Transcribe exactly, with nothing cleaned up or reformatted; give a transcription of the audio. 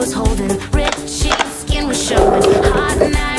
was holding, red cheeks, skin was showing, hot night.